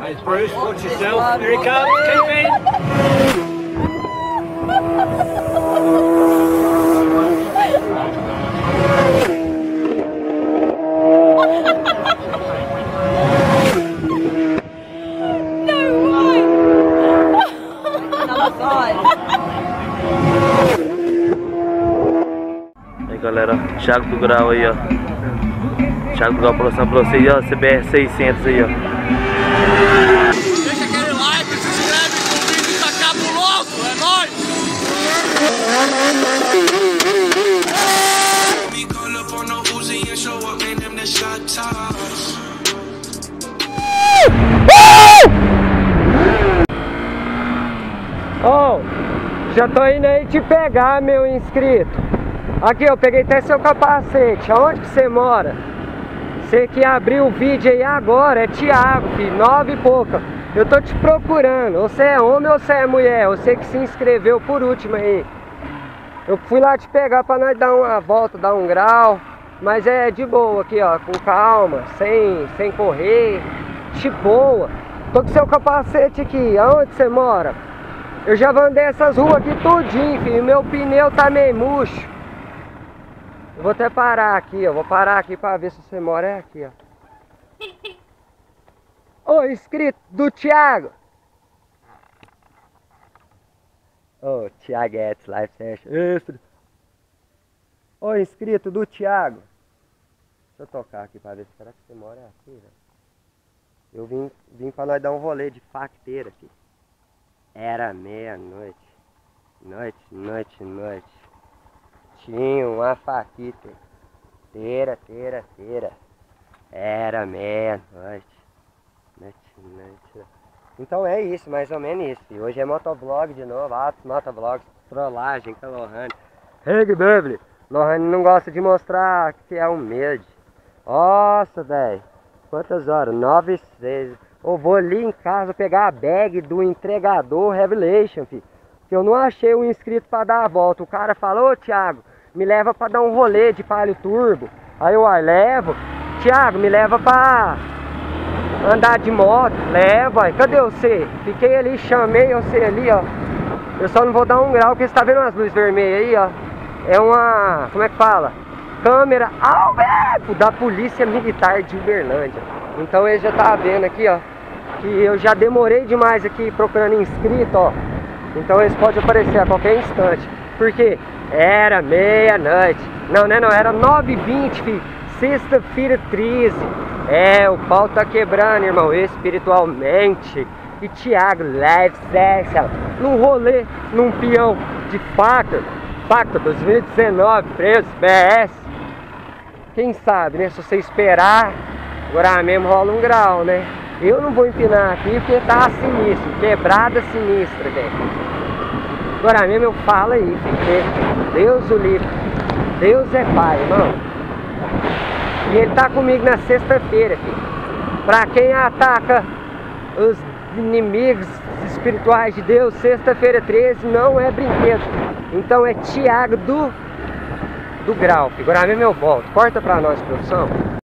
Hey, Bruce, watch yourself. Here he comes. Keep in. Aí galera, Thiago do Grau aí, ó. Thiago do Grau passando pra vocês, ó. CBR 600 aí, ó. Deixa aquele like, se inscreve que o vídeo tá cabuloso, é nóis! Oh, já tô indo aí te pegar, meu inscrito. Aqui, eu peguei até seu capacete. Aonde que você mora? Você que abriu o vídeo aí agora é Thiago, filho, 9 e pouca. Eu tô te procurando. Você é homem ou você é mulher? Você que se inscreveu por último aí. Eu fui lá te pegar pra nós dar uma volta, dar um grau. Mas é de boa aqui, ó, com calma, sem correr, de boa. Tô com seu capacete aqui. Aonde você mora? Eu já andei essas ruas aqui tudinho, filho. Meu pneu tá meio murcho. Eu vou até parar aqui, ó. Vou parar aqui pra ver se você mora é aqui, ó. Ô, inscrito do Thiago. Ô, Thiaguetes Live Session. Ô, inscrito do Thiago. Deixa eu tocar aqui pra ver. Será que você mora é aqui, velho? Eu vim pra nós dar um rolê de facteira aqui. Era meia-noite. Noite. Tinha uma faquita. Teira. Era meia-noite. Noite. Então é isso, mais ou menos isso. E hoje é motovlog de novo. Altos motovlogs, trollagem com a Lohane. Hey, Bubble! Lohane não gosta de mostrar que é humilde. Nossa, velho. Quantas horas? 9h06. Eu vou ali em casa pegar a bag do entregador Revelation, filho. Que eu não achei um inscrito pra dar a volta. O cara falou, ô Thiago, me leva pra dar um rolê de Palio Turbo. Aí eu levo. Thiago, me leva pra andar de moto. Leva, aí. Cadê você? Fiquei ali, chamei você ali, ó. Eu só não vou dar um grau, porque você tá vendo umas luzes vermelhas aí, ó. É uma, como é que fala? Câmera ao vivo da Polícia Militar de Uberlândia. Então ele já tá vendo aqui, ó, que eu já demorei demais aqui procurando inscrito, ó. Então eles podem aparecer a qualquer instante. Porque era meia-noite. Não, era 9h20, filho. Sexta-feira 13. É, o pau tá quebrando, irmão, espiritualmente. E Thiago Live Session, num rolê, num peão de faca 2019, preço BS. Quem sabe, né? Se você esperar, agora mesmo rola um grau, né? Eu não vou empinar aqui porque tá sinistro, quebrada sinistra, velho. Agora mesmo eu falo aí, porque Deus o livre. Deus é pai, irmão. E ele tá comigo na sexta-feira, filho. Pra quem ataca os inimigos espirituais de Deus, sexta-feira 13 não é brinquedo. Então é Thiago do Grau. Agora mesmo eu volto. Corta pra nós, produção.